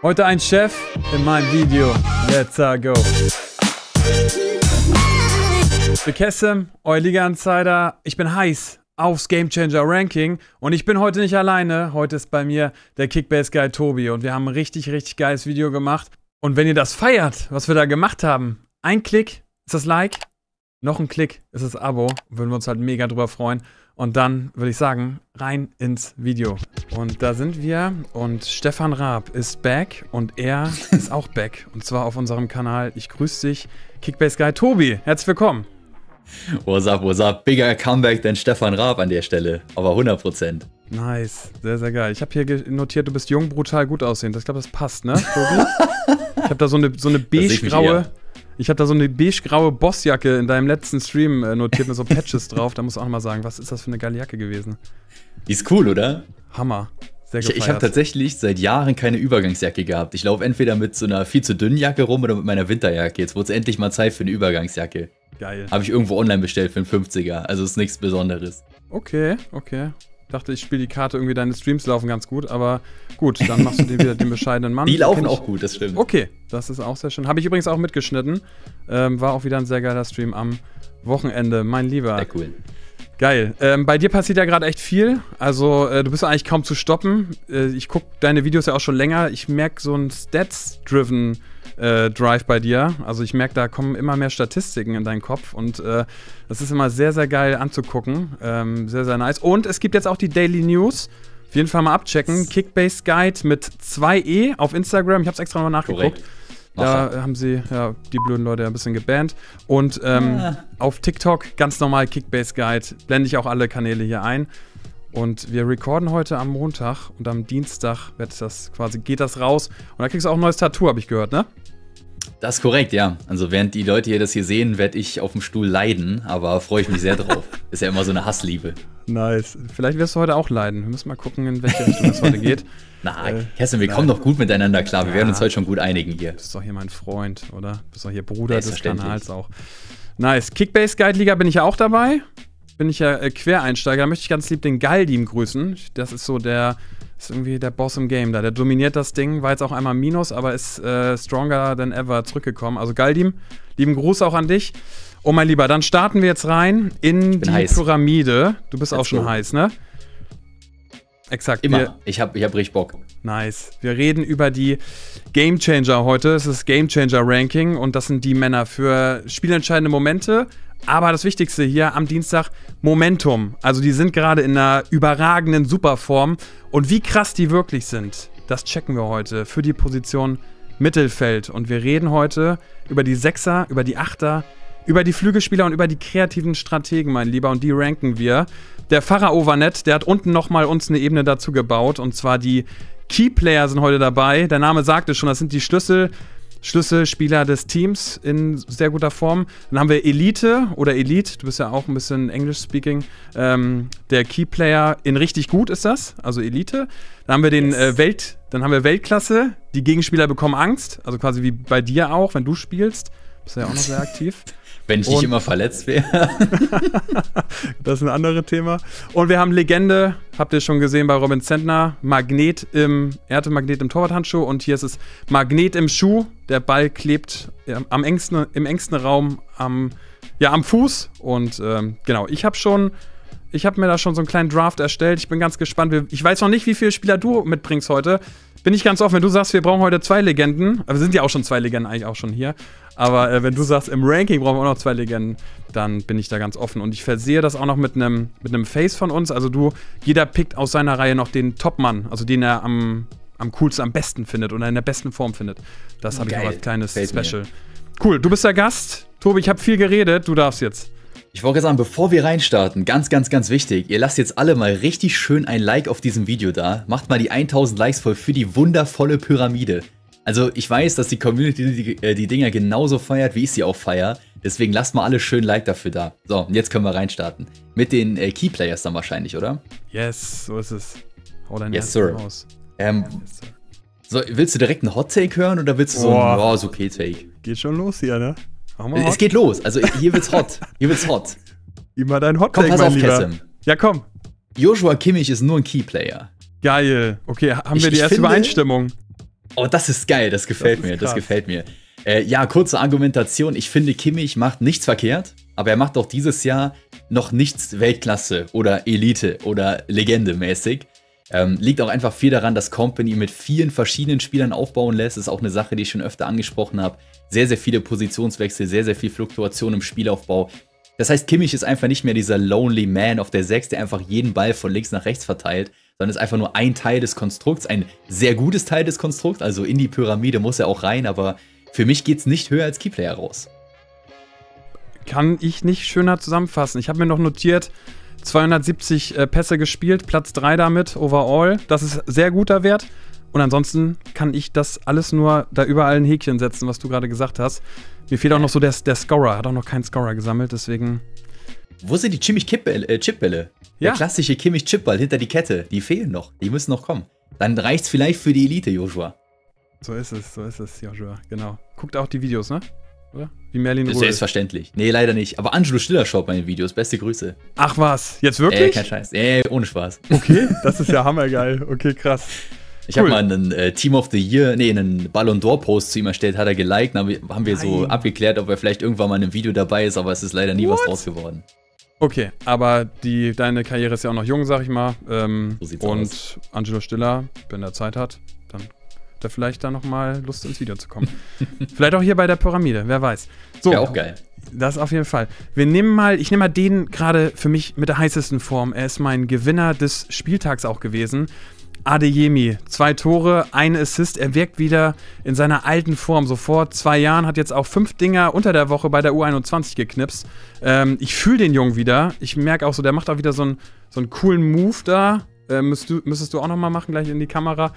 Heute ein Chef in meinem Video. Let's go. Bekessem, euer Liga-Insider. Ich bin heiß aufs Game Changer Ranking und ich bin heute nicht alleine. Heute ist bei mir der Kickbase-Guy Tobi und wir haben ein richtig geiles Video gemacht. Und wenn ihr das feiert, was wir da gemacht haben, ein Klick ist das Like, noch ein Klick ist das Abo. Würden wir uns halt mega drüber freuen. Und dann würde ich sagen, rein ins Video. Und da sind wir und Stefan Raab ist back und er ist auch back. Und zwar auf unserem Kanal. Ich grüße dich, Kickbase-Guy Tobi. Herzlich willkommen. What's up? Bigger Comeback denn Stefan Raab an der Stelle. Aber 100%. Nice, sehr geil. Ich habe hier notiert, du bist jung, brutal, gut aussehend. Ich glaube, das passt, ne, Tobi? Ich habe da so eine beige-graue... Ich habe da so eine beige-graue Bossjacke in deinem letzten Stream notiert mit so Patches drauf. Da musst du auch noch mal sagen, was ist das für eine geile Jacke gewesen? Die ist cool, oder? Hammer. Sehr gefeiert. Ich habe tatsächlich seit Jahren keine Übergangsjacke gehabt. Ich laufe entweder mit so einer viel zu dünnen Jacke rum oder mit meiner Winterjacke. Jetzt wurde es endlich mal Zeit für eine Übergangsjacke. Geil. Habe ich irgendwo online bestellt für einen 50er. Also ist nichts Besonderes. Okay. Dachte, ich spiele die Karte, irgendwie deine Streams laufen ganz gut, aber gut, dann machst du dir wieder den bescheidenen Mann. Die laufen auch gut, das stimmt. Okay, das ist auch sehr schön. Habe ich übrigens auch mitgeschnitten. War auch wieder ein sehr geiler Stream am Wochenende, mein Lieber. Sehr cool. Geil. Bei dir passiert ja gerade echt viel. Also, du bist eigentlich kaum zu stoppen. Ich gucke deine Videos ja auch schon länger. Ich merke so einen Stats-driven Drive bei dir. Also ich merke, da kommen immer mehr Statistiken in deinen Kopf und das ist immer sehr geil anzugucken. Sehr nice. Und es gibt jetzt auch die Daily News. Auf jeden Fall mal abchecken. Kickbase Guide mit 2E auf Instagram. Ich habe es extra nochmal nachgeguckt. Da haben sie die blöden Leute ein bisschen gebannt. Und auf TikTok ganz normal Kickbase Guide. Blende ich auch alle Kanäle hier ein. Und wir recorden heute am Montag und am Dienstag geht das raus. Und da kriegst du auch ein neues Tattoo, habe ich gehört, ne? Das ist korrekt, ja. Also während die Leute hier das hier sehen, werde ich auf dem Stuhl leiden, aber freue ich mich sehr drauf. Ist ja immer so eine Hassliebe. Nice. Vielleicht wirst du heute auch leiden. Wir müssen mal gucken, in welche Richtung es heute geht. Kerstin, wir kommen doch gut miteinander klar. Wir werden uns heute schon gut einigen hier. Du bist doch hier mein Freund, oder? Du bist doch hier Bruder des Kanals auch. Nice. Kickbase Guide Liga bin ich ja auch dabei. Bin ich ja Quereinsteiger. Da möchte ich ganz lieb den Galdim grüßen. Das ist so ist irgendwie der Boss im Game da. Der dominiert das Ding, war jetzt auch einmal Minus, aber ist stronger than ever zurückgekommen. Also Galdim, lieben Gruß auch an dich. Oh mein Lieber, dann starten wir jetzt rein in die Pyramide. Du bist auch schon heiß, ne? Exakt. Immer. Ich hab richtig Bock. Nice. Wir reden über die Game Changer heute. Es ist Game Changer Ranking und das sind die Männer für spielentscheidende Momente. Aber das Wichtigste hier am Dienstag, Momentum. Also die sind gerade in einer überragenden Superform. Und wie krass die wirklich sind, das checken wir heute für die Position Mittelfeld. Und wir reden heute über die Sechser, über die Achter, über die Flügelspieler und über die kreativen Strategen, mein Lieber. Und die ranken wir. Der Pharao war nett, der hat unten nochmal uns eine Ebene dazu gebaut. Und zwar die Keyplayer sind heute dabei. Der Name sagt es schon, das sind die Schlüsselspieler des Teams in sehr guter Form. Dann haben wir Elite oder Elite, du bist ja auch ein bisschen English-speaking. Der Keyplayer in richtig gut ist das, also Elite. Dann haben wir den Weltklasse, die Gegenspieler bekommen Angst, also quasi wie bei dir auch, wenn du spielst. Bist ja auch noch sehr aktiv. Wenn ich nicht immer verletzt wäre. Das ist ein anderes Thema. Und wir haben Legende, habt ihr schon gesehen bei Robin Zentner, Magnet im Torwarthandschuh und hier ist es Magnet im Schuh. Der Ball klebt im engsten Raum am Fuß. Und genau, ich habe mir da schon so einen kleinen Draft erstellt. Ich bin ganz gespannt. Ich weiß noch nicht, wie viele Spieler du mitbringst heute. Bin ich ganz offen, wenn du sagst, wir brauchen heute 2 Legenden, aber wir sind ja auch schon 2 Legenden eigentlich auch schon hier, aber wenn du sagst, im Ranking brauchen wir auch noch 2 Legenden, dann bin ich da ganz offen und ich versehe das auch noch mit einem Face von uns, also jeder pickt aus seiner Reihe noch den Topmann, also den er am coolsten, am besten findet oder in der besten Form findet. Das habe ich noch als kleines Special. Cool, du bist der Gast. Tobi, ich habe viel geredet, du darfst jetzt. Ich wollte sagen, bevor wir reinstarten, ganz wichtig, ihr lasst jetzt alle mal richtig schön ein Like auf diesem Video da. Macht mal die 1000 Likes voll für die wundervolle Pyramide. Also ich weiß, dass die Community die Dinger genauso feiert, wie ich sie auch feiere. Deswegen lasst mal alle schön Like dafür da. So, und jetzt können wir reinstarten. Mit den Keyplayers dann wahrscheinlich, oder? Yes, so ist es. Hau dein Yes, Sir. Raus. So, willst du direkt einen Hot-Take hören oder willst du so ein ist okay Take? Geht schon los hier, ne? Es geht los. Also hier wird's hot. Immer dein Hot-Take, pass mein auf, Lieber. Kessem. Ja, komm. Joshua Kimmich ist nur ein Keyplayer. Geil. Okay, haben wir die erste Übereinstimmung? Oh, das ist geil, das gefällt mir, das gefällt mir. Ja, kurze Argumentation. Ich finde, Kimmich macht nichts verkehrt, aber er macht auch dieses Jahr noch nichts Weltklasse oder Elite oder Legende mäßig. Liegt auch einfach viel daran, dass Company mit vielen verschiedenen Spielern aufbauen lässt. Ist auch eine Sache, die ich schon öfter angesprochen habe. Sehr, sehr viele Positionswechsel, sehr, sehr viel Fluktuation im Spielaufbau. Das heißt, Kimmich ist einfach nicht mehr dieser Lonely Man auf der 6, der einfach jeden Ball von links nach rechts verteilt, sondern ist einfach nur ein Teil des Konstrukts, ein sehr gutes Teil des Konstrukts. Also in die Pyramide muss er auch rein, aber für mich geht es nicht höher als Keyplayer raus. Kann ich nicht schöner zusammenfassen. Ich habe mir noch notiert, 270 Pässe gespielt, Platz 3 damit, overall. Das ist sehr guter Wert. Und ansonsten kann ich das alles nur da überall ein Häkchen setzen, was du gerade gesagt hast. Mir fehlt auch noch so der Scorer. Hat auch noch keinen Scorer gesammelt, deswegen... Wo sind die Chipbälle? Ja. Der klassische Kimmich-Chipball hinter die Kette. Die fehlen noch. Die müssen noch kommen. Dann reicht's vielleicht für die Elite, Joshua. So ist es, Joshua. Genau. Guckt auch die Videos, ne? Oder? Wie Merlin Ruhe. Selbstverständlich. Nee, leider nicht. Aber Angelo Stiller schaut meine Videos. Beste Grüße. Ach was, jetzt wirklich? Kein Scheiß. Ohne Spaß. Okay, das ist ja hammergeil. Okay, krass. Ich habe mal einen Team of the Year, einen Ballon d'Or Post zu ihm erstellt, hat er geliked. Dann haben wir so abgeklärt, ob er vielleicht irgendwann mal in einem Video dabei ist, aber es ist leider nie was draus geworden. Okay, aber deine Karriere ist ja auch noch jung, sag ich mal. So sieht's aus. Angelo Stiller, wenn er Zeit hat, dann hat er vielleicht da nochmal Lust ins Video zu kommen. Vielleicht auch hier bei der Pyramide, wer weiß. So, ja, auch geil. Das auf jeden Fall. Ich nehme mal den gerade für mich mit der heißesten Form. Er ist mein Gewinner des Spieltags auch gewesen. Adeyemi, 2 Tore, 1 Assist. Er wirkt wieder in seiner alten Form. So vor 2 Jahren, hat jetzt auch 5 Dinger unter der Woche bei der U21 geknipst. Ich fühle den Jungen wieder. Ich merke auch so, der macht auch wieder so einen coolen Move da. Müsstest du auch nochmal machen, gleich in die Kamera.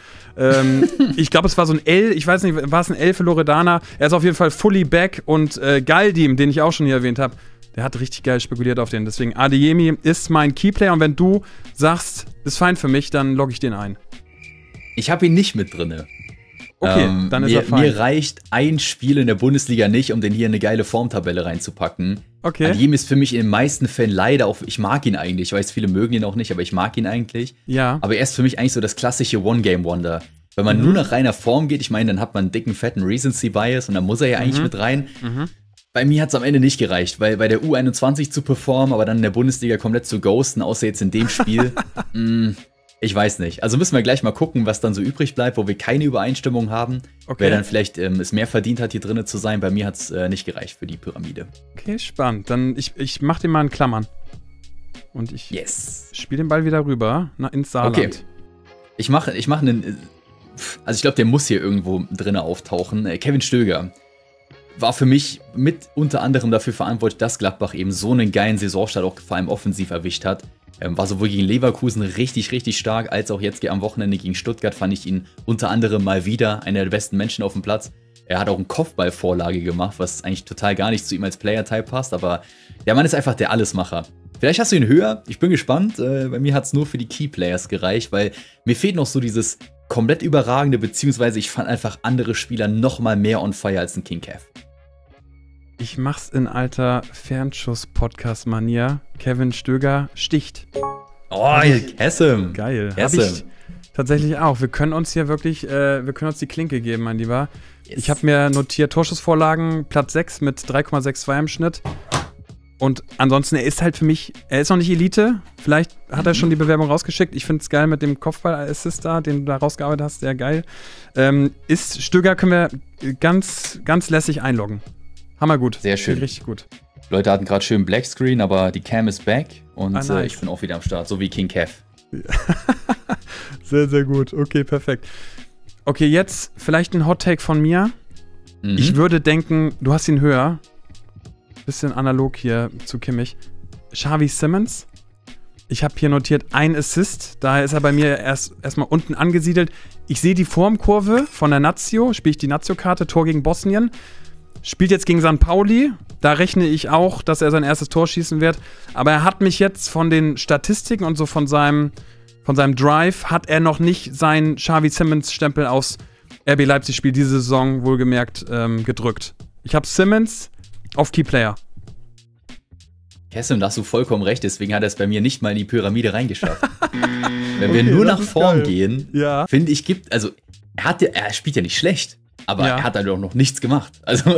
Ich glaube, es war so ein L. Ich weiß nicht, war es ein L für Loredana? Er ist auf jeden Fall fully back. Und Galdim, den ich auch schon hier erwähnt habe, der hat richtig geil spekuliert auf den. Deswegen, Adeyemi ist mein Keyplayer. Und wenn du sagst, ist fein für mich, dann logge ich den ein. Ich habe ihn nicht mit drinne. Okay, dann ist er fein. Mir reicht ein Spiel in der Bundesliga nicht, um den hier in eine geile Formtabelle reinzupacken. Okay. Adeyemi ist für mich in den meisten Fällen leider auch, ich mag ihn eigentlich, ich weiß, viele mögen ihn auch nicht, aber ich mag ihn eigentlich. Ja. Aber er ist für mich eigentlich so das klassische One-Game-Wonder. Wenn man nur nach reiner Form geht, ich meine, dann hat man einen dicken, fetten Recency-Bias und dann muss er ja eigentlich mit rein. Bei mir hat es am Ende nicht gereicht, weil bei der U21 zu performen, aber dann in der Bundesliga komplett zu ghosten, außer jetzt in dem Spiel, ich weiß nicht. Also müssen wir gleich mal gucken, was dann so übrig bleibt, wo wir keine Übereinstimmung haben. Okay. Wer dann vielleicht es mehr verdient hat, hier drinnen zu sein. Bei mir hat es nicht gereicht für die Pyramide. Okay, spannend. Dann ich mach den mal in Klammern. Und ich spiele den Ball wieder rüber ins Saarland. Okay. Ich mach einen, also ich glaube, der muss hier irgendwo drinnen auftauchen. Kevin Stöger war für mich mit unter anderem dafür verantwortlich, dass Gladbach eben so einen geilen Saisonstart auch vor allem offensiv erwischt hat. War sowohl gegen Leverkusen richtig, richtig stark, als auch jetzt am Wochenende gegen Stuttgart fand ich ihn unter anderem mal wieder einer der besten Menschen auf dem Platz. Er hat auch eine Kopfballvorlage gemacht, was eigentlich total gar nicht zu ihm als Player-Type passt, aber der Mann ist einfach der Allesmacher. Vielleicht hast du ihn höher, ich bin gespannt. Bei mir hat es nur für die Key-Players gereicht, weil mir fehlt noch so dieses komplett überragende, beziehungsweise ich fand einfach andere Spieler noch mal mehr on fire als ein King Kev. Ich mach's in alter Fernschuss-Podcast-Manier. Kevin Stöger sticht. Oh, Kessem. Geil. Hab ich tatsächlich auch. Wir können uns hier wirklich, wir können uns die Klinke geben, mein Lieber. Yes. Ich habe mir notiert, Torschussvorlagen, Platz 6 mit 3,62 im Schnitt. Und ansonsten, er ist halt für mich, er ist noch nicht Elite. Vielleicht hat er schon die Bewerbung rausgeschickt. Ich finde es geil mit dem Kopfball-Assist da, den du da rausgearbeitet hast. Sehr geil. Stöger können wir ganz, ganz lässig einloggen. Hammergut. Sehr schön. Richtig gut. Leute hatten gerade schön Blackscreen, aber die Cam ist back und nice. Ich bin auch wieder am Start, so wie King Kev. Sehr, sehr gut. Okay, perfekt. Okay, jetzt vielleicht ein Hot-Take von mir. Ich würde denken, du hast ihn höher. Bisschen analog hier zu Kimmich. Xavi Simons. Ich habe hier notiert, ein Assist. Daher ist er bei mir erstmal unten angesiedelt. Ich sehe die Formkurve von der Nazio. Spiele ich die Nazio-Karte, Tor gegen Bosnien. Spielt jetzt gegen St. Pauli. Da rechne ich auch, dass er sein erstes Tor schießen wird. Aber er hat mich jetzt von den Statistiken und so von seinem Drive, hat er noch nicht seinen Xavi Simons-Stempel aus RB Leipzig-Spiel diese Saison wohlgemerkt gedrückt. Ich habe Simons auf Keyplayer. Kessem, da hast du vollkommen recht. Deswegen hat er es bei mir nicht mal in die Pyramide reingeschafft. Wenn wir nur nach vorn gehen, finde ich, er spielt ja nicht schlecht, aber er hat halt auch noch nichts gemacht. Also,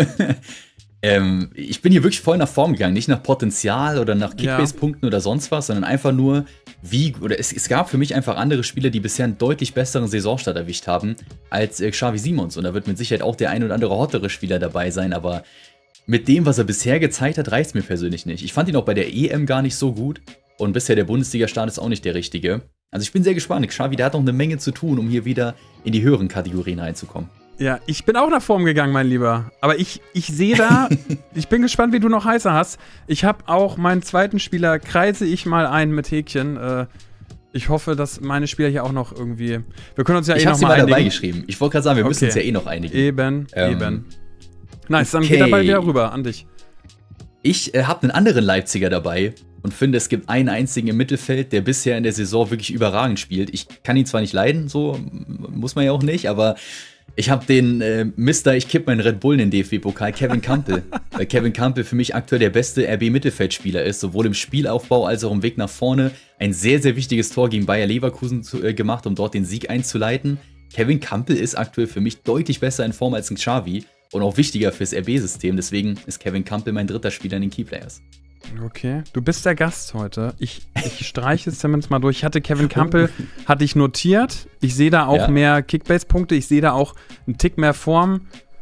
ich bin hier wirklich voll nach Form gegangen, nicht nach Potenzial oder nach Kickbase-Punkten oder sonst was, sondern einfach nur, es gab für mich einfach andere Spieler, die bisher einen deutlich besseren Saisonstart erwischt haben als Xavi Simons. Und da wird mit Sicherheit auch der ein oder andere hottere Spieler dabei sein, aber mit dem, was er bisher gezeigt hat, reicht es mir persönlich nicht. Ich fand ihn auch bei der EM gar nicht so gut und bisher der Bundesliga-Start ist auch nicht der richtige. Also ich bin sehr gespannt. Xavi, der hat noch eine Menge zu tun, um hier wieder in die höheren Kategorien reinzukommen. Ja, ich bin auch nach Form gegangen, mein Lieber. Aber ich sehe da, ich bin gespannt, wie du noch heißer hast. Ich habe auch meinen zweiten Spieler, kreise ich mal ein mit Häkchen. Ich hoffe, dass meine Spieler hier auch noch irgendwie. Wir können uns ja noch mal einigen. Ich habe sie mal dabei geschrieben. Ich wollte gerade sagen, wir müssen uns ja eh noch einigen. Eben. Nice, dann geht der Ball wieder rüber an dich. Ich habe einen anderen Leipziger dabei und finde, es gibt einen einzigen im Mittelfeld, der bisher in der Saison wirklich überragend spielt. Ich kann ihn zwar nicht leiden, so muss man ja auch nicht, aber ich habe den ich kipp meinen Red Bull in den DFB-Pokal, Kevin Campbell. Weil Kevin Campbell für mich aktuell der beste RB-Mittelfeldspieler ist, sowohl im Spielaufbau als auch im Weg nach vorne. Ein sehr, sehr wichtiges Tor gegen Bayer Leverkusen gemacht, um dort den Sieg einzuleiten. Kevin Campbell ist aktuell für mich deutlich besser in Form als ein Xavi und auch wichtiger fürs RB-System. Deswegen ist Kevin Campbell mein dritter Spieler in den Keyplayers. Okay, du bist der Gast heute. Ich streiche es zumindest mal durch. Ich hatte Kevin Campbell, hatte ich notiert. Ich sehe da auch mehr Kickbase-Punkte. Ich sehe da auch einen Tick mehr Form.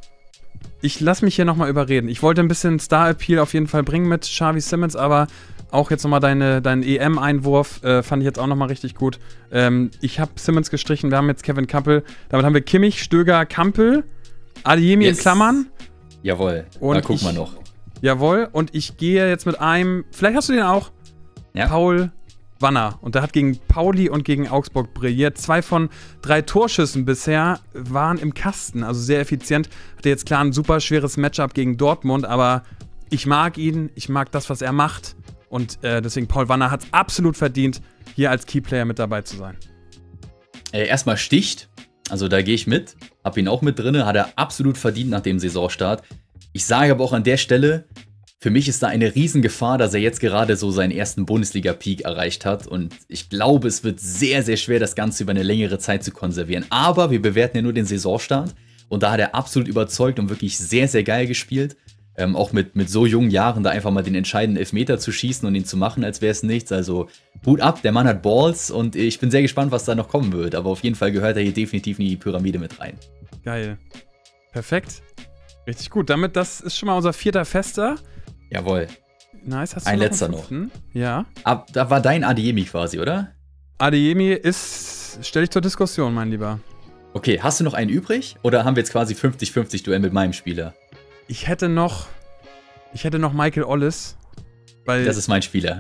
Ich lasse mich hier nochmal überreden. Ich wollte ein bisschen Star-Appeal auf jeden Fall bringen mit Xavi Simons, aber auch jetzt nochmal deinen EM-Einwurf fand ich jetzt auch nochmal richtig gut. Ich habe Simons gestrichen, wir haben jetzt Kevin Campbell. Damit haben wir Kimmich, Stöger, Campbell, Adeyemi in Klammern. Jawohl, und da gucken wir noch. Jawohl, und ich gehe jetzt mit einem, vielleicht hast du den auch, Paul Wanner. Und der hat gegen Pauli und gegen Augsburg brilliert. 2 von 3 Torschüssen bisher waren im Kasten, also sehr effizient. Hatte jetzt klar ein super schweres Matchup gegen Dortmund, aber ich mag ihn, ich mag das, was er macht. Und deswegen, Paul Wanner hat es absolut verdient, hier als Keyplayer mit dabei zu sein. Erstmal sticht, also da gehe ich mit, hab ihn auch mit drin, hat er absolut verdient nach dem Saisonstart. Ich sage aber auch an der Stelle, für mich ist da eine Riesengefahr, dass er jetzt gerade so seinen ersten Bundesliga-Peak erreicht hat. Und ich glaube, es wird sehr, sehr schwer, das Ganze über eine längere Zeit zu konservieren. Aber wir bewerten ja nur den Saisonstart. Und da hat er absolut überzeugt und wirklich sehr, sehr geil gespielt. Auch mit so jungen Jahren da einfach mal den entscheidenden Elfmeter zu schießen und ihn zu machen, als wäre es nichts. Also Hut ab, der Mann hat Balls und ich bin sehr gespannt, was da noch kommen wird. Aber auf jeden Fall gehört er hier definitiv in die Pyramide mit rein. Geil. Perfekt. Richtig gut. Damit, das ist schon mal unser 4. Fester. Jawohl. Nice, hast du ein noch letzter einen noch. Ja. Da war dein Adeyemi quasi, oder? Adeyemi ist, stell ich zur Diskussion, mein Lieber. Okay, hast du noch einen übrig? Oder haben wir jetzt quasi 50-50 Duell mit meinem Spieler? Ich hätte noch Michael Ollis. Weil das ist mein Spieler.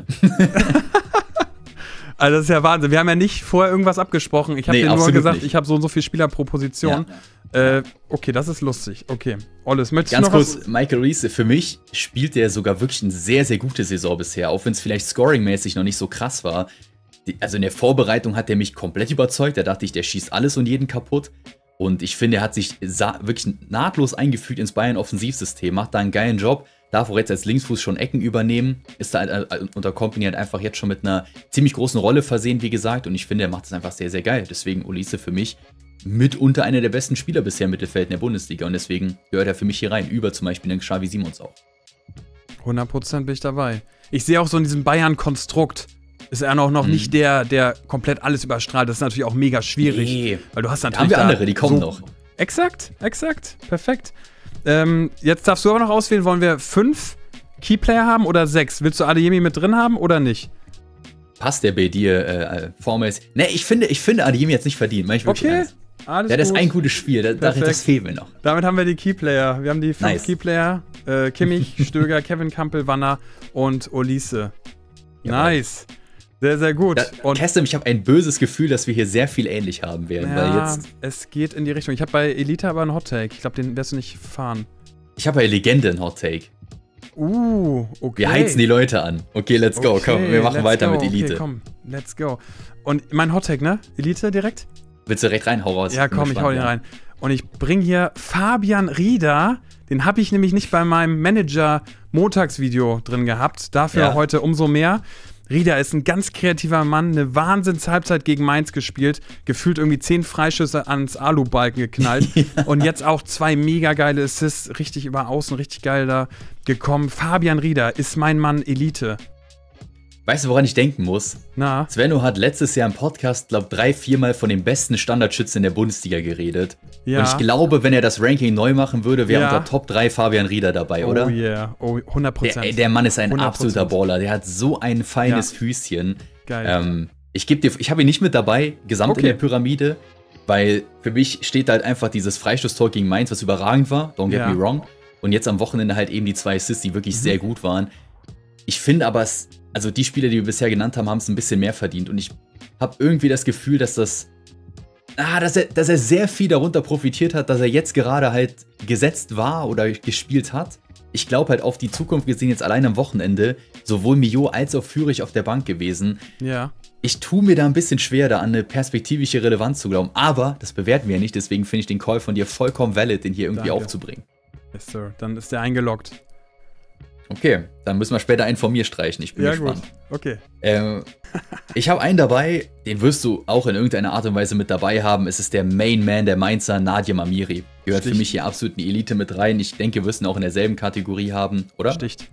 Also das ist ja Wahnsinn. Wir haben ja nicht vorher irgendwas abgesprochen. Ich habe dir nur gesagt, ich habe so und so viele Spieler pro Position. Ja. Okay, das ist lustig. Okay. Ollis, möchtest du noch ganz kurz, Michael Reese, für mich spielt der sogar wirklich eine sehr, sehr gute Saison bisher. Auch wenn es vielleicht scoringmäßig noch nicht so krass war. Also in der Vorbereitung hat er mich komplett überzeugt. Da dachte ich, der schießt alles und jeden kaputt. Und ich finde, er hat sich wirklich nahtlos eingefügt ins Bayern-Offensivsystem. Macht da einen geilen Job. Darf auch jetzt als Linksfuß schon Ecken übernehmen. Ist da unter Kompany halt einfach jetzt schon mit einer ziemlich großen Rolle versehen, wie gesagt. Und ich finde, er macht es einfach sehr, sehr geil. Deswegen Olise für mich mitunter einer der besten Spieler bisher im Mittelfeld in der Bundesliga. Und deswegen gehört er für mich hier rein. Über zum Beispiel den Xavi Simons auch. 100% bin ich dabei. Ich sehe auch so in diesem Bayern-Konstrukt, ist er noch nicht der komplett alles überstrahlt. Das ist natürlich auch mega schwierig. Nee. Weil du hast natürlich haben wir andere, die kommen noch. Exakt. Perfekt. Jetzt darfst du aber noch auswählen, wollen wir 5 Keyplayer haben oder 6? Willst du Adeyemi mit drin haben oder nicht? Passt der bei dir formmäßig? Ne, ich finde Adeyemi jetzt nicht verdient. Okay, alles gut. Das ist ein gutes Spiel, das fehlt mir noch. Damit haben wir die Keyplayer. Wir haben die 5 Keyplayer. Kimmich, Stöger, Kevin Campbell, Wanner und Olise. Nice. Sehr, sehr gut. Kestem, ich habe ein böses Gefühl, dass wir hier sehr viel ähnlich haben werden. Ja, weil jetzt es geht in die Richtung. Ich habe bei Elite aber einen Hot-Take. Ich glaube, den wirst du nicht fahren. Ich habe bei Legende einen Hot-Take. Okay. Wir heizen die Leute an. Okay, let's go. Komm, wir machen weiter mit Elite. Okay, komm, let's go. Und mein Hot-Take, ne? Elite direkt? Willst du direkt rein? Hau raus. Ja, komm, ich hau den rein. Und ich bringe hier Fabian Rieder. Den habe ich nämlich nicht bei meinem Manager-Montagsvideo drin gehabt. Dafür heute umso mehr. Rieder ist ein ganz kreativer Mann, eine Wahnsinns-Halbzeit gegen Mainz gespielt, gefühlt irgendwie 10 Freischüsse ans Alubalken geknallt und jetzt auch 2 mega geile Assists, richtig über Außen, richtig geil da gekommen. Fabian Rieder ist mein Mann Elite. Weißt du, woran ich denken muss? Na? Svenno hat letztes Jahr im Podcast, glaube ich, 3-4 Mal von dem besten Standardschützen in der Bundesliga geredet. Ja. Und ich glaube, wenn er das Ranking neu machen würde, wäre unter Top 3 Fabian Rieder dabei, oder? Oh yeah, oh 100%. Der Mann ist ein 100%. absoluter Baller. Der hat so ein feines Füßchen. Geil. Ich habe ihn nicht mit dabei, gesamt in der Pyramide, weil für mich steht halt einfach dieses Freistoßtor gegen Mainz, was überragend war. Don't get me wrong. Und jetzt am Wochenende halt eben die 2 Assists, die wirklich sehr gut waren. Ich finde aber, also die Spieler, die wir bisher genannt haben, haben es ein bisschen mehr verdient. Und ich habe irgendwie das Gefühl, dass dass er sehr viel darunter profitiert hat, dass er jetzt gerade halt gesetzt war oder gespielt hat. Ich glaube halt auf die Zukunft gesehen, jetzt allein am Wochenende, sowohl Mio als auch Führig auf der Bank gewesen. Ja. Ich tue mir da ein bisschen schwer, da an eine perspektivische Relevanz zu glauben. Aber das bewerten wir ja nicht, deswegen finde ich den Call von dir vollkommen valid, den hier irgendwie aufzubringen. Yes, Sir. Dann ist der eingeloggt. Okay, dann müssen wir später einen von mir streichen. Ich bin gespannt. Gut. Okay. Ich habe einen dabei, den wirst du auch in irgendeiner Art und Weise mit dabei haben. Es ist der Main Man der Mainzer, Nadim Amiri. Gehört für mich hier absolut in die Elite mit rein. Ich denke, wir wirst ihn auch in derselben Kategorie haben, oder? Sticht.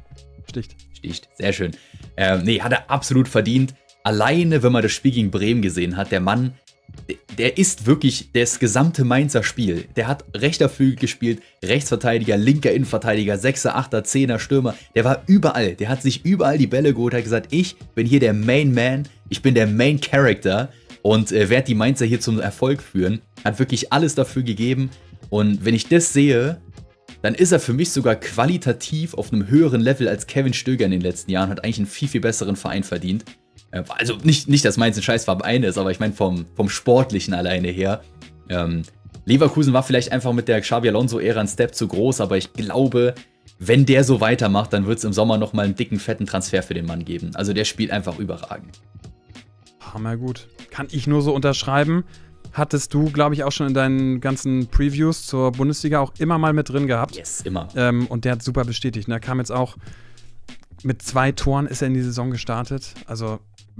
Sehr schön. Hat er absolut verdient. Alleine, wenn man das Spiel gegen Bremen gesehen hat, der Mann, der ist wirklich das gesamte Mainzer Spiel. Der hat rechter Flügel gespielt, Rechtsverteidiger, linker Innenverteidiger, 6er, 8er, 10er, Stürmer. Der war überall. Der hat sich überall die Bälle geholt, hat gesagt, ich bin hier der Main Man, ich bin der Main Character und werde die Mainzer hier zum Erfolg führen. Hat wirklich alles dafür gegeben. Und wenn ich das sehe, dann ist er für mich sogar qualitativ auf einem höheren Level als Kevin Stöger in den letzten Jahren. Hat eigentlich einen viel, viel besseren Verein verdient. Also nicht, dass Mainz ein Scheißverein ist, aber ich meine vom Sportlichen alleine her. Leverkusen war vielleicht einfach mit der Xabi Alonso-Ära ein Step zu groß, aber ich glaube, wenn der so weitermacht, dann wird es im Sommer nochmal einen dicken, fetten Transfer für den Mann geben. Also der spielt einfach überragend. Hammer gut. Kann ich nur so unterschreiben. Hattest du, glaube ich, auch schon in deinen ganzen Previews zur Bundesliga auch immer mal mit drin gehabt. Yes, immer. Und der hat super bestätigt. Er kam jetzt auch mit 2 Toren ist er in die Saison gestartet. Also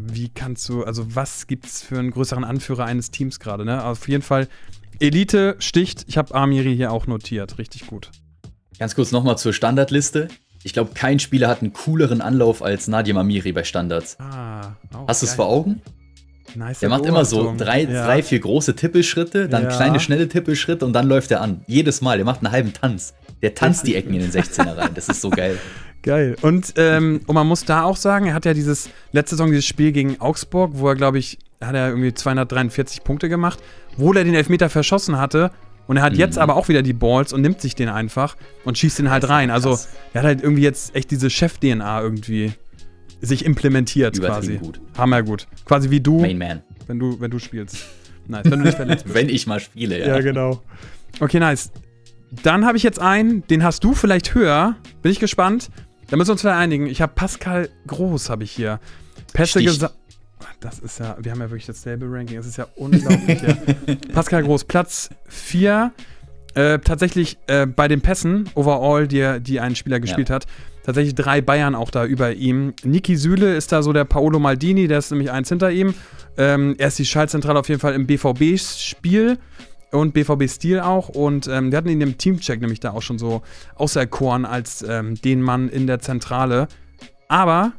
was gibt's für einen größeren Anführer eines Teams gerade, ne? Auf jeden Fall Elite sticht. Ich habe Amiri hier auch notiert. Richtig gut. Ganz kurz nochmal zur Standardliste. Ich glaube, kein Spieler hat einen cooleren Anlauf als Nadim Amiri bei Standards. Hast du es vor Augen? Nice. Der macht immer so 3, 4 große Tippelschritte, dann kleine, schnelle Tippelschritte und dann läuft er an. Jedes Mal. Der macht einen halben Tanz. Der tanzt die Ecken in den 16er rein. Das ist so geil. Geil. Und man muss da auch sagen, er hat ja letzte Saison dieses Spiel gegen Augsburg, wo er, glaube ich, hat er irgendwie 243 Punkte gemacht, wo er den Elfmeter verschossen hatte. Und er hat jetzt aber auch wieder die Balls und nimmt sich den einfach und schießt den halt rein. Also er hat halt irgendwie jetzt echt diese Chef-DNA irgendwie sich implementiert quasi. Gut. Hammergut. Quasi wie du, Main Man. wenn du spielst. Nice, wenn du nicht verletzt bist. Wenn ich mal spiele, ja. Ja, genau. Okay, nice. Dann habe ich jetzt einen, den hast du vielleicht höher. Bin ich gespannt. Da müssen wir uns vielleicht einigen. Ich habe Pascal Groß, habe ich hier. Pässe gesagt. Das ist ja, wir haben ja wirklich das Stable-Ranking. Das ist ja unglaublich. Ja. Pascal Groß, Platz 4. Tatsächlich bei den Pässen, overall, die ein Spieler gespielt hat. Tatsächlich 3 Bayern auch da über ihm. Niki Süle ist da so der Paolo Maldini, der ist nämlich eins hinter ihm. Er ist die Schaltzentrale auf jeden Fall im BVB-Spiel. Und BVB-Stil auch. Und wir hatten ihn im Teamcheck nämlich da auch schon so auserkoren als den Mann in der Zentrale. Aber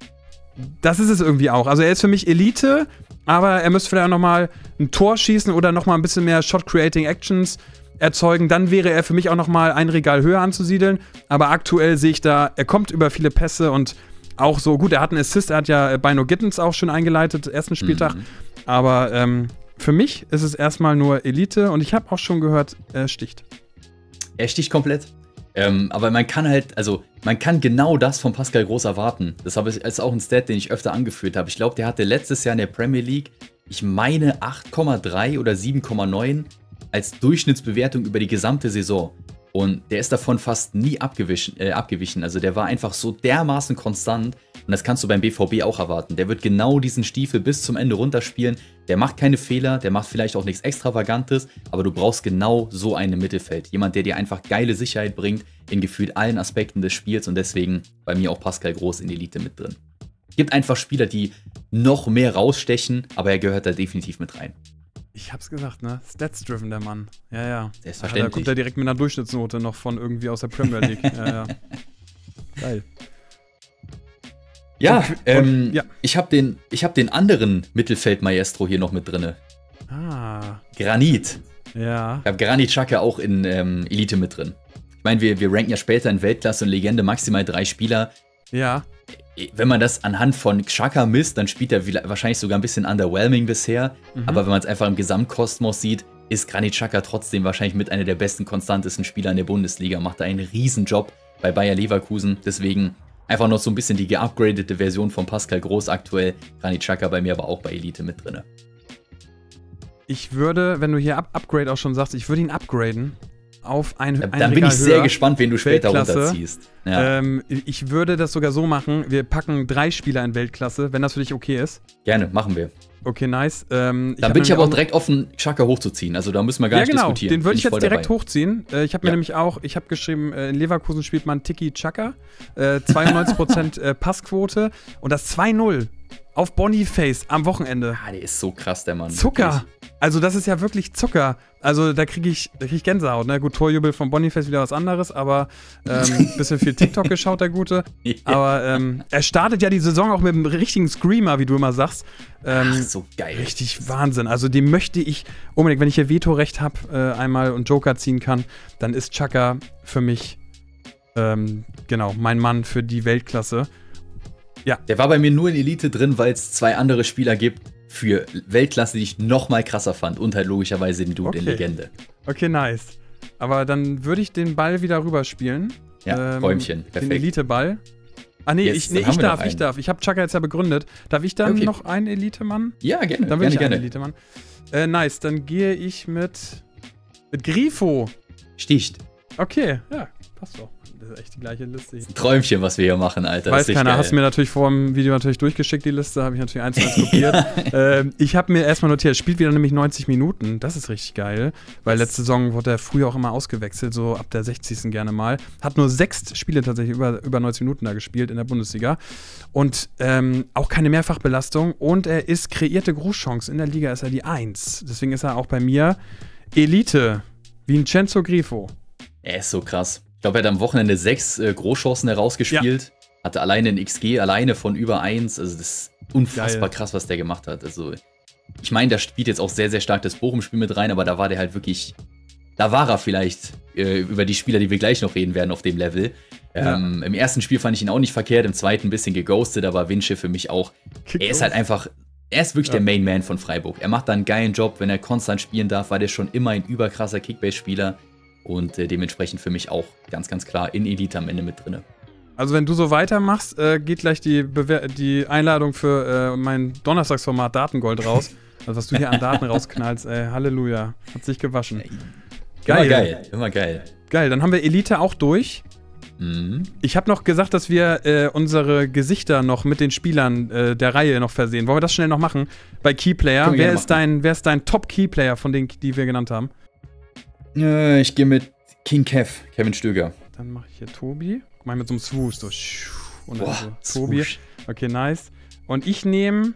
das ist es irgendwie auch. Also er ist für mich Elite, aber er müsste vielleicht auch nochmal ein Tor schießen oder nochmal ein bisschen mehr Shot-Creating-Actions erzeugen. Dann wäre er für mich auch nochmal ein Regal höher anzusiedeln. Aber aktuell sehe ich da, er kommt über viele Pässe und auch so, gut, er hat einen Assist, er hat ja Bino Gittens auch schon eingeleitet, ersten Spieltag. Aber für mich ist es erstmal nur Elite und ich habe auch schon gehört, er sticht. Er sticht komplett. Aber man kann genau das von Pascal Groß erwarten. Das ist auch ein Stat, den ich öfter angeführt habe. Ich glaube, der hatte letztes Jahr in der Premier League, ich meine 8,3 oder 7,9 als Durchschnittsbewertung über die gesamte Saison. Und der ist davon fast nie abgewichen. Also der war einfach so dermaßen konstant. Und das kannst du beim BVB auch erwarten. Der wird genau diesen Stiefel bis zum Ende runterspielen. Der macht keine Fehler, der macht vielleicht auch nichts Extravagantes, aber du brauchst genau so einen im Mittelfeld. Jemand, der dir einfach geile Sicherheit bringt in gefühlt allen Aspekten des Spiels. Und deswegen bei mir auch Pascal Groß in die Elite mit drin. gibt einfach Spieler, die noch mehr rausstechen, aber er gehört da definitiv mit rein. Ich hab's gesagt, ne? Stats-driven, der Mann. Ja. Selbstverständlich. Da kommt er direkt mit einer Durchschnittsnote noch von irgendwie aus der Premier League. Ja. Geil. Ja, ja. Ich hab den anderen Mittelfeld-Maestro hier noch mit drinne. Granit. Ja. Ich habe Granit Xhaka auch in Elite mit drin. Ich meine, wir ranken ja später in Weltklasse und Legende maximal 3 Spieler. Ja. Wenn man das anhand von Xhaka misst, dann spielt er wahrscheinlich sogar ein bisschen underwhelming bisher. Aber wenn man es einfach im Gesamtkosmos sieht, ist Granit Xhaka trotzdem wahrscheinlich mit einer der besten, konstantesten Spieler in der Bundesliga. Macht da einen riesen Job bei Bayer Leverkusen. Deswegen einfach noch so ein bisschen die geupgradete Version von Pascal Groß aktuell. Granit Xhaka bei mir aber auch bei Elite mit drin. Ich würde, wenn du hier Upgrade auch schon sagst, ich würde ihn upgraden auf ein Dann bin ich sehr gespannt, wen du später runterziehst. Ja. Ich würde das sogar so machen, wir packen 3 Spieler in Weltklasse, wenn das für dich okay ist. Gerne, machen wir. Okay, nice. Dann bin ich aber auch direkt offen, Xhaka hochzuziehen. Also da müssen wir gar nicht diskutieren. Den würde ich jetzt direkt hochziehen. Ich habe mir nämlich auch, ich habe geschrieben, in Leverkusen spielt man Tiki Xhaka. 92% Passquote und das 2-0 auf Boniface am Wochenende. Der ist so krass, der Mann. Zucker. Wirklich. Also das ist ja wirklich Zucker. Also da krieg ich Gänsehaut. Ne? Gut, Torjubel von Boniface wieder was anderes, aber bisschen viel TikTok geschaut, der Gute. Ja. Aber er startet ja die Saison auch mit einem richtigen Screamer, wie du immer sagst. So geil. Richtig Wahnsinn. Also den möchte ich unbedingt, wenn ich hier Vetorecht habe, einmal und Joker ziehen kann, dann ist Xhaka für mich genau mein Mann für die Weltklasse. Ja. Der war bei mir nur in Elite drin, weil es 2 andere Spieler gibt für Weltklasse, die ich noch mal krasser fand. Und halt logischerweise den Dude in Legende. Okay, nice. Aber dann würde ich den Ball wieder rüberspielen. Ja, Räumchen. Perfekt. Den Elite-Ball. Ah, nee, Yes, ich darf. Ich habe Xhaka jetzt ja begründet. Darf ich dann noch einen Elite-Mann? Ja, gerne. Dann will ich einen Elite-Mann. Nice, dann gehe ich mit Grifo. Sticht. Okay, ja, passt doch. Das ist echt die gleiche Liste. Das ist ein Träumchen, was wir hier machen, Alter. Weiß keiner, hast du mir natürlich vor dem Video durchgeschickt, die Liste, habe ich natürlich 1 zu 1 kopiert. Ich habe mir erstmal notiert, spielt wieder nämlich 90 Minuten, das ist richtig geil, weil letzte Saison wurde er früher auch immer ausgewechselt, so ab der 60. gerne mal. Hat nur 6 Spiele tatsächlich über 90 Minuten da gespielt in der Bundesliga und auch keine Mehrfachbelastung und er ist kreierte Großchance, in der Liga ist er die 1, deswegen ist er auch bei mir Elite, Vincenzo Grifo. Er ist so krass. Ich glaube, er hat am Wochenende 6 Großchancen herausgespielt. Ja. Hatte alleine ein XG, alleine von über 1. Also das ist unfassbar krass, was der gemacht hat. Also ich meine, da spielt jetzt auch sehr, sehr stark das Bochum-Spiel mit rein, aber da war der halt wirklich, da war er vielleicht über die Spieler, die wir gleich noch reden werden, auf dem Level. Ja. Im ersten Spiel fand ich ihn auch nicht verkehrt, im zweiten ein bisschen geghostet, aber Vinci für mich auch. Er ist halt einfach, er ist wirklich der Main Man von Freiburg. Er macht da einen geilen Job, wenn er konstant spielen darf, war der schon immer ein überkrasser Kickbase-Spieler. Und dementsprechend für mich auch ganz, ganz klar in Elite am Ende mit drin. Also wenn du so weitermachst, geht gleich die Einladung für mein Donnerstagsformat Datengold raus. Also was du hier an Daten rausknallst, Halleluja. Hat sich gewaschen. Geil. Immer geil, immer geil. Geil, dann haben wir Elite auch durch. Ich habe noch gesagt, dass wir unsere Gesichter noch mit den Spielern der Reihe noch versehen. Wollen wir das schnell noch machen? Bei Keyplayer. Wer ist dein Top-Keyplayer von denen, die wir genannt haben? Ich gehe mit King Kev, Kevin Stöger. Dann mache ich hier Tobi. Guck mal, mit so einem Swoosh. So. Und boah, so Tobi. Okay, nice. Und ich nehme.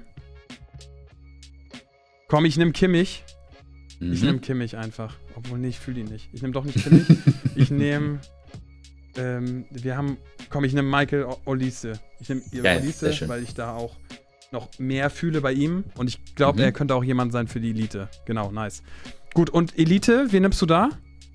Komm, ich nehme Kimmich. Ich nehme Kimmich einfach. Obwohl, nee, ich fühle ihn nicht. Ich nehme doch nicht Kimmich. Ich nehme. Ich nehme Michael Olise. Ich nehme Olise, weil ich da auch noch mehr fühle bei ihm. Und ich glaube, er könnte auch jemand sein für die Elite. Genau, nice. Gut, und Elite, wen nimmst du da?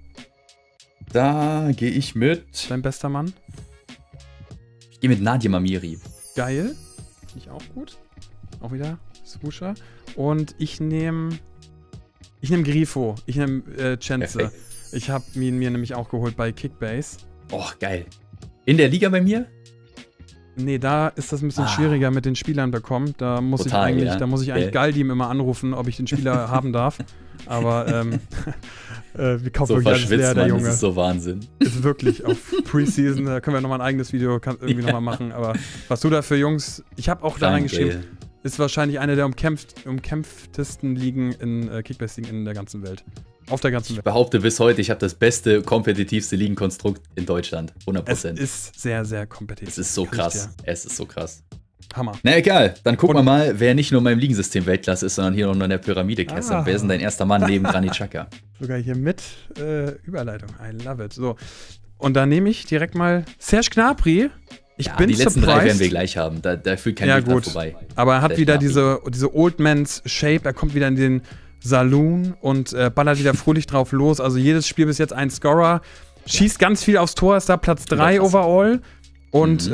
Da gehe ich mit. Dein bester Mann? Ich gehe mit Nadim Amiri. Geil. Finde ich auch gut. Auch wieder Swoosher. Und ich nehme Grifo. Ich nehme Chance. Ich habe ihn mir nämlich auch geholt bei Kickbase. Oh, geil. In der Liga bei mir? Nee, da ist das ein bisschen schwieriger mit den Spielern bekommen. Da muss ich eigentlich Galdim immer anrufen, ob ich den Spieler haben darf. Aber wir kaufen so wirklich alles leer, der Junge. Das ist so Wahnsinn. Ist wirklich auf Preseason, da können wir nochmal ein eigenes Video irgendwie nochmal machen. Aber was du da für Jungs, ich habe auch da reingeschrieben, ist wahrscheinlich eine der umkämpftesten Ligen in Kickbase-Ligen in der ganzen Welt. Auf der ganzen Welt. Ich behaupte bis heute, ich habe das beste, kompetitivste Ligenkonstrukt in Deutschland. 100%. Es ist sehr, sehr kompetitiv. Es ist so krass. Es ist so krass. Hammer. Na egal, dann gucken wir mal, wer nicht nur in meinem Ligensystem Weltklasse ist, sondern hier noch in der Pyramide-Kessel. Wer ist denn dein erster Mann neben Granit Xhaka? Sogar hier mit Überleitung. I love it. So. Und dann nehme ich direkt mal Serge Gnabry. Ich bin die letzten surprised. 3 werden wir gleich haben. Da führt kein Weg dran vorbei. Aber er hat wieder diese Old Man's Shape. Er kommt wieder in den Saloon und ballert wieder fröhlich drauf los. Also jedes Spiel bis jetzt ein Scorer. Schießt ganz viel aufs Tor, ist da Platz 3 overall. Und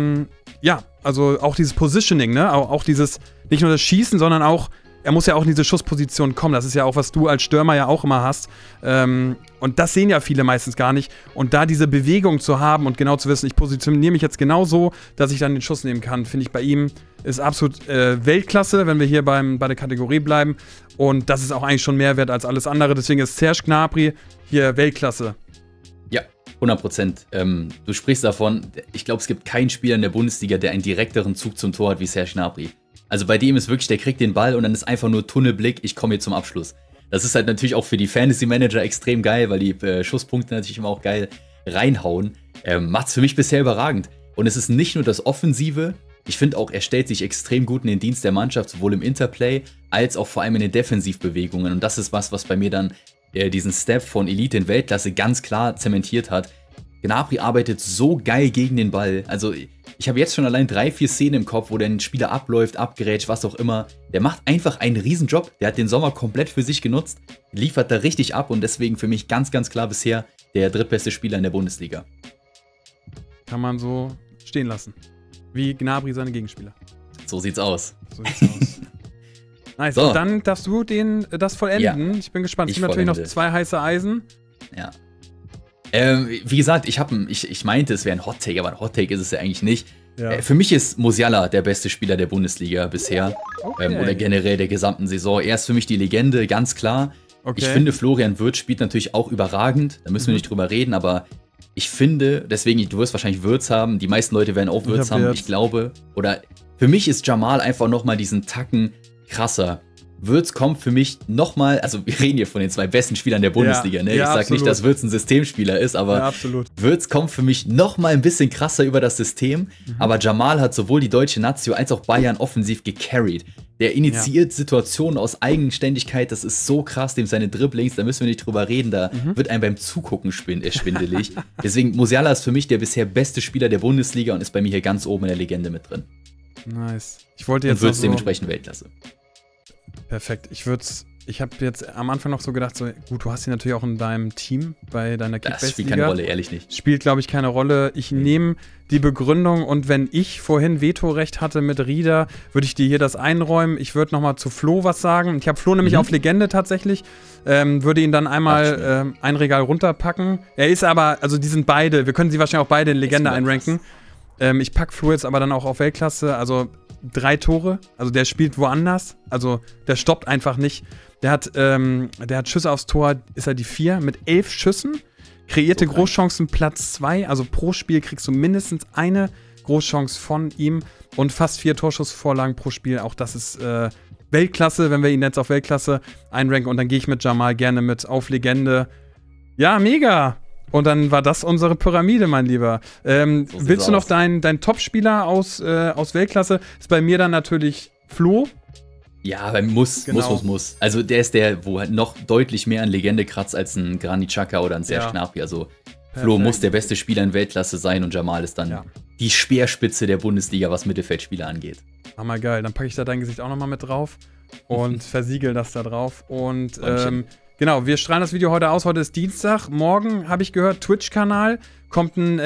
also auch dieses Positioning, ne? Auch dieses, nicht nur das Schießen, sondern auch, er muss ja auch in diese Schussposition kommen. Das ist ja auch, was du als Stürmer ja auch immer hast. Und das sehen ja viele meistens gar nicht. Und da diese Bewegung zu haben und genau zu wissen, ich positioniere mich jetzt genau so, dass ich dann den Schuss nehmen kann, finde ich bei ihm ist absolut Weltklasse, wenn wir hier bei der Kategorie bleiben. Und das ist auch eigentlich schon mehr wert als alles andere. Deswegen ist Serge Gnabry hier Weltklasse. Ja, 100%. Du sprichst davon, ich glaube, es gibt keinen Spieler in der Bundesliga, der einen direkteren Zug zum Tor hat wie Serge Gnabry. Also bei dem ist wirklich, der kriegt den Ball und dann ist einfach nur Tunnelblick, ich komme hier zum Abschluss. Das ist halt natürlich auch für die Fantasy-Manager extrem geil, weil die Schusspunkte natürlich immer auch geil reinhauen. Macht's für mich bisher überragend. Und es ist nicht nur das Offensive, ich finde auch, er stellt sich extrem gut in den Dienst der Mannschaft, sowohl im Interplay, als auch vor allem in den Defensivbewegungen. Und das ist was bei mir dann diesen Step von Elite in Weltklasse ganz klar zementiert hat. Gnabry arbeitet so geil gegen den Ball. Also ich habe jetzt schon allein 3, 4 Szenen im Kopf, wo der Spieler abläuft, abgerätscht, was auch immer. Der macht einfach einen Riesenjob. Der hat den Sommer komplett für sich genutzt, liefert da richtig ab und deswegen für mich ganz, ganz klar bisher der drittbeste Spieler in der Bundesliga. Kann man so stehen lassen. Wie Gnabry seine Gegenspieler. So sieht's aus. Nice. So. Dann darfst du das vollenden. Ja, ich bin gespannt. Es gibt natürlich noch 2 heiße Eisen. Ja. Wie gesagt, ich meinte, es wäre ein Hot-Take, aber ein Hot-Take ist es ja eigentlich nicht. Ja. Für mich ist Musiala der beste Spieler der Bundesliga bisher. Okay. Oder generell der gesamten Saison. Er ist für mich die Legende, ganz klar. Okay. Ich finde, Florian Wirtz spielt natürlich auch überragend. Da müssen wir nicht drüber reden, aber ich finde, deswegen, du wirst wahrscheinlich Wirtz haben. Die meisten Leute werden auch Wirtz haben, ich glaube. Oder für mich ist Jamal einfach nochmal diesen Tacken krasser. Wirtz kommt für mich nochmal, also wir reden hier von den 2 besten Spielern der Bundesliga, ne? Ich sag nicht, dass Wirtz ein Systemspieler ist, aber Wirtz kommt für mich nochmal ein bisschen krasser über das System. Aber Jamal hat sowohl die deutsche Nazio als auch Bayern offensiv gecarried. Der initiiert Situationen aus Eigenständigkeit, das ist so krass, dem seine Dribblings, da müssen wir nicht drüber reden, da wird einem beim Zugucken schwindelig. Deswegen, Musiala ist für mich der bisher beste Spieler der Bundesliga und ist bei mir hier ganz oben in der Legende mit drin. Nice. Ich wollte jetzt und Wirtz dementsprechend Weltklasse. Perfekt. Ich habe jetzt am Anfang noch so gedacht, so gut, du hast ihn natürlich auch in deinem Team, bei deiner Kickbase-Liga. Das spielt keine Rolle, ehrlich nicht. Spielt, glaube ich, keine Rolle. Ich nehme die Begründung und wenn ich vorhin Vetorecht hatte mit Rieder, würde ich dir hier das einräumen. Ich würde nochmal zu Flo was sagen. Ich habe Flo nämlich auf Legende tatsächlich. Würde ihn dann einmal ein Regal runterpacken. Er ist aber, also die sind beide, wir können sie wahrscheinlich auch beide in Legende einranken. Ich packe Flo jetzt aber dann auch auf Weltklasse, also 3 Tore, also der spielt woanders, also der stoppt einfach nicht. Der hat Schüsse aufs Tor, ist er die 4 mit 11 Schüssen, kreierte Großchancen Platz 2, also pro Spiel kriegst du mindestens eine Großchance von ihm und fast 4 Torschussvorlagen pro Spiel, auch das ist Weltklasse, wenn wir ihn jetzt auf Weltklasse einranken und dann gehe ich mit Jamal gerne mit auf Legende. Ja, mega! Und dann war das unsere Pyramide, mein Lieber. Willst du noch deinen Top-Spieler aus Weltklasse? Ist bei mir dann natürlich Flo. Ja, aber muss. Also der ist der, wo halt noch deutlich mehr an Legende kratzt als ein Granit Xhaka oder ein Serge Gnabry. Also Flo muss der beste Spieler in Weltklasse sein und Jamal ist dann die Speerspitze der Bundesliga, was Mittelfeldspieler angeht. Hammer geil. Dann packe ich da dein Gesicht auch nochmal mit drauf und versiegel das da drauf. Und genau, wir strahlen das Video heute aus. Heute ist Dienstag. Morgen, habe ich gehört, Twitch-Kanal. Kommt ein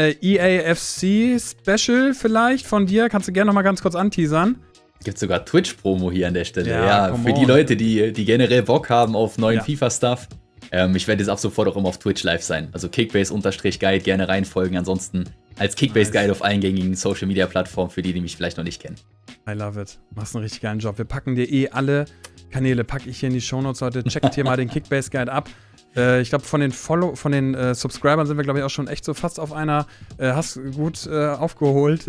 EAFC-Special vielleicht von dir. Kannst du gerne noch mal ganz kurz anteasern. Gibt sogar Twitch-Promo hier an der Stelle. Ja, für die Leute, die generell Bock haben auf neuen FIFA-Stuff. Ich werde jetzt ab sofort auch immer auf Twitch live sein. Also Kickbase_Guide, gerne reinfolgen. Ansonsten als Kickbase-Guide auf allen gängigen Social-Media-Plattformen für die, die mich vielleicht noch nicht kennen. I love it. Machst einen richtig geilen Job. Wir packen dir alle Kanäle, packe ich hier in die Shownotes, Leute. Checkt hier mal den Kickbase-Guide ab. Ich glaube, von den Subscribern sind wir, glaube ich, auch schon echt so fast auf einer. Hast gut aufgeholt.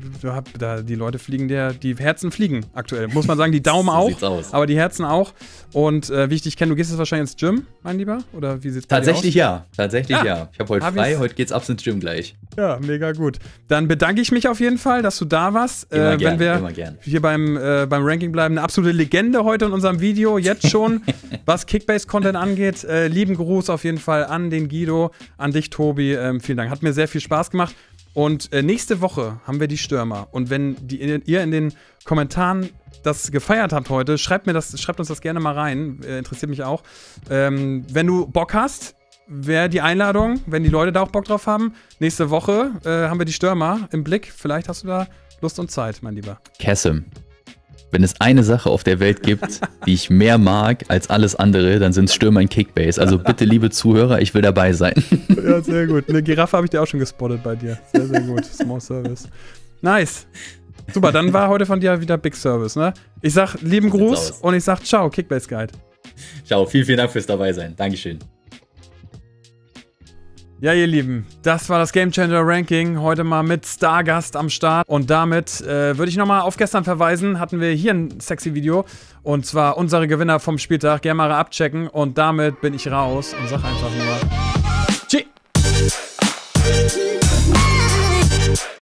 Die Leute fliegen dir, die Herzen fliegen aktuell. Muss man sagen, die Daumen auch. Sieht's aus. Aber die Herzen auch. Und wie ich dich kenne, du gehst jetzt wahrscheinlich ins Gym, mein Lieber? Oder wie sieht's bei dir aus? Tatsächlich ja. Ich habe heute frei, heute geht's ab ins Gym gleich. Ja, mega gut. Dann bedanke ich mich auf jeden Fall, dass du da warst. Immer Wenn wir gern. hier beim Ranking bleiben, eine absolute Legende heute in unserem Video, jetzt schon, was Kickbase-Content angeht. Lieben Gruß auf jeden Fall an den Guido, an dich, Tobi. Vielen Dank. Hat mir sehr viel Spaß gemacht. Und nächste Woche haben wir die Stürmer. Und wenn ihr in den Kommentaren das gefeiert habt heute, schreibt uns das gerne mal rein. Interessiert mich auch. Wenn du Bock hast, wäre die Einladung, wenn die Leute da auch Bock drauf haben. Nächste Woche haben wir die Stürmer im Blick. Vielleicht hast du da Lust und Zeit, mein Lieber. Kasem, wenn es eine Sache auf der Welt gibt, die ich mehr mag als alles andere, dann sind es Stürmer in Kickbase. Also bitte, liebe Zuhörer, ich will dabei sein. Ja, sehr gut. Eine Giraffe habe ich dir auch schon gespottet bei dir. Sehr, sehr gut. Small Service. Nice. Super, dann war heute von dir wieder Big Service, ne? Ich sag lieben Gruß und ich sag ciao, Kickbase Guide. Ciao, vielen Dank fürs Dabeisein. Dankeschön. Ja, ihr Lieben, das war das Game Changer Ranking. Heute mal mit Stargast am Start. Und damit würde ich nochmal auf gestern verweisen. Hatten wir hier ein sexy Video. Und zwar unsere Gewinner vom Spieltag. Gerne mal abchecken. Und damit bin ich raus und sag einfach nur